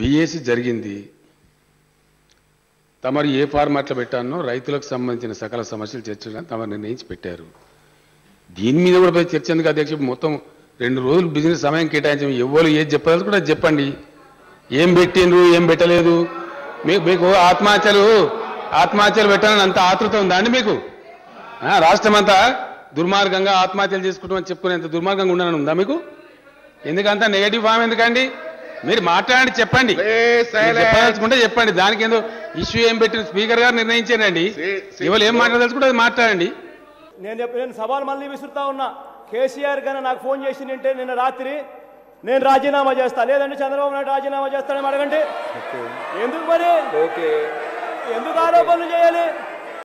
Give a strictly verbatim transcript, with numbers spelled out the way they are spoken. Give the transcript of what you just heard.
BAC జరిగింది. తమరు ఏ ఫార్మాట్లో పెట్టానో రైతులకు సంబంధించిన సకల సమస్యలు చర్చగా తమరు నిర్ణయించి పెట్టారు. దీని మీద కూడా పోయి చర్చ ఎందుకు అధ్యక్షుడు? మొత్తం రెండు రోజులు బిజినెస్ సమయం కేటాయించాము. ఎవరు ఏది చెప్పాలి కూడా చెప్పండి. ఏం పెట్టిండ్రు, ఏం పెట్టలేదు. మీకు మీకు ఆత్మహత్యలు ఆత్మహత్యలు పెట్టాలని అంత ఆతృత ఉందా అండి మీకు? రాష్ట్రం అంతా దుర్మార్గంగా ఆత్మహత్యలు చేసుకుంటామని చెప్పుకునేంత దుర్మార్గంగా ఉండాలని ఉందా మీకు? ఎందుకంత నెగటివ్ ఫామ్ ఎందుకండి? మీరు మాట్లాడండి, చెప్పండి, చెప్పదలుచుకుంటే చెప్పండి. దానికి ఏదో ఇష్యూ ఏం పెట్టిన స్పీకర్ గారు నిర్ణయించారండి. ఇవాళ ఏం మాట్లాడదలుచుకుంటే అది మాట్లాడండి. నేను చెప్పి నేను సవాల్ మళ్ళీ విసురుతా ఉన్నా. కేసీఆర్ గారు నాకు ఫోన్ చేసి నింటే నిన్న రాత్రి నేను రాజీనామా చేస్తా, లేదంటే చంద్రబాబు నాయుడు రాజీనామా చేస్తానని అడగండి. ఎందుకు మరి? ఎందుకు ఆరోపణలు చేయాలి?